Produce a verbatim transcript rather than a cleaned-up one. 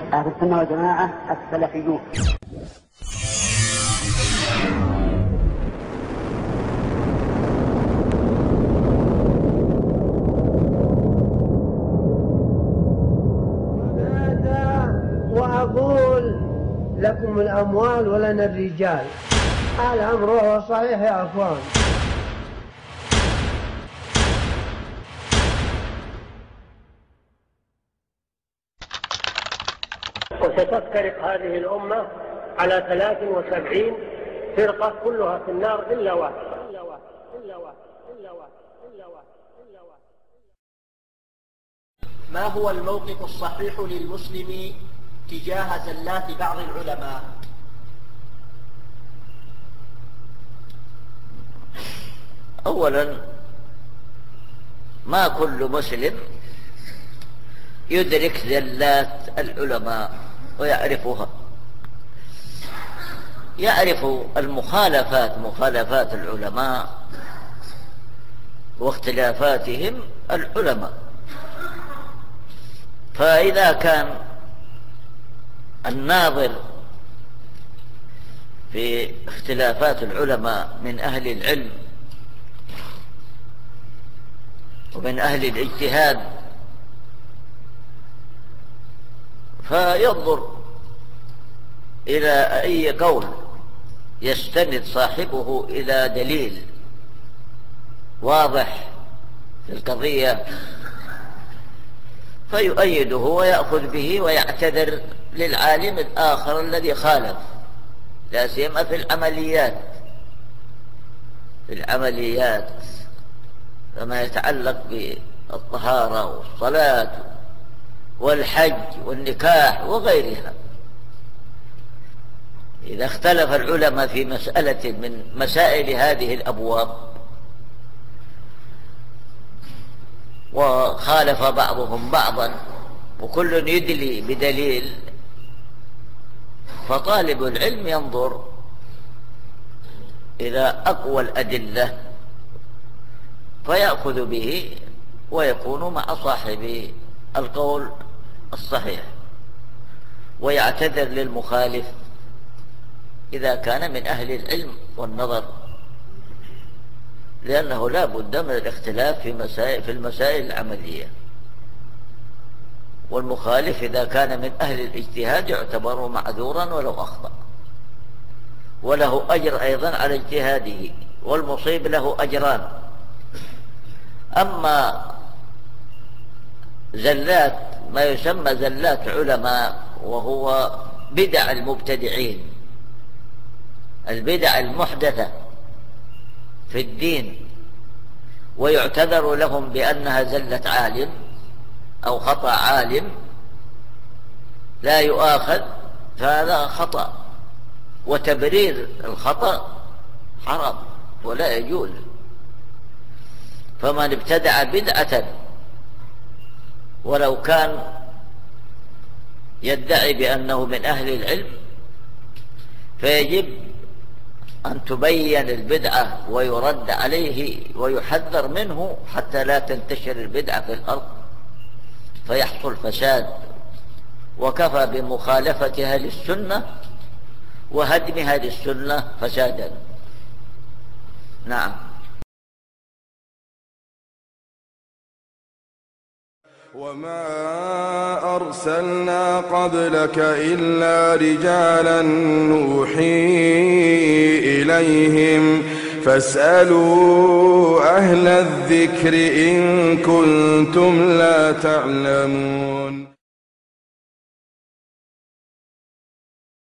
أهل السنة والجماعة السلفيون. وأقول لكم الأموال ولنا الرجال. الأمر هو صحيح يا أخوان. وستفترق هذه الأمة على ثلاث وسبعين فرقة كلها في النار إلا واحدة إلا واحد إلا واحد إلا واحد إلا واحد إلا واحد. ما هو الموقف الصحيح للمسلم تجاه زلات بعض العلماء؟ أولا، ما كل مسلم يدرك زلات العلماء ويعرفها. يعرف المخالفات مخالفات العلماء واختلافاتهم العلماء. فإذا كان الناظر في اختلافات العلماء من أهل العلم ومن أهل الاجتهاد، فينظر إلى أي قول يستند صاحبه إلى دليل واضح في القضية فيؤيده ويأخذ به ويعتذر للعالم الآخر الذي خالف، لا سيما في العمليات في العمليات فما يتعلق بالطهارة والصلاة والحج والنكاح وغيرها. إذا اختلف العلماء في مسألة من مسائل هذه الأبواب وخالف بعضهم بعضا وكل يدلي بدليل، فطالب العلم ينظر إلى أقوى الأدلة فيأخذ به ويكون مع صاحب القول الصحيح، ويعتذر للمخالف إذا كان من أهل العلم والنظر، لأنه لا بد من الاختلاف في مسائل في المسائل العملية. والمخالف إذا كان من أهل الاجتهاد يعتبر معذورا ولو أخطأ، وله أجر أيضا على اجتهاده، والمصيب له أجران. أما زلات ما يسمى زلات علماء وهو بدع المبتدعين، البدع المحدثة في الدين، ويعتذر لهم بأنها زلة عالم أو خطأ عالم لا يؤاخذ، فهذا خطأ، وتبرير الخطأ حرام ولا يجوز. فمن ابتدع بدعة ولو كان يدعي بأنه من أهل العلم فيجب أن تبين البدعة ويرد عليه ويحذر منه حتى لا تنتشر البدعة في الأرض فيحصل فساد. وكفى بمخالفة أهل السنة وهدم أهل السنة فسادا. نعم. وما أرسلنا قبلك إلا رجالا نوحي إليهم فاسألوا أهل الذكر إن كنتم لا تعلمون.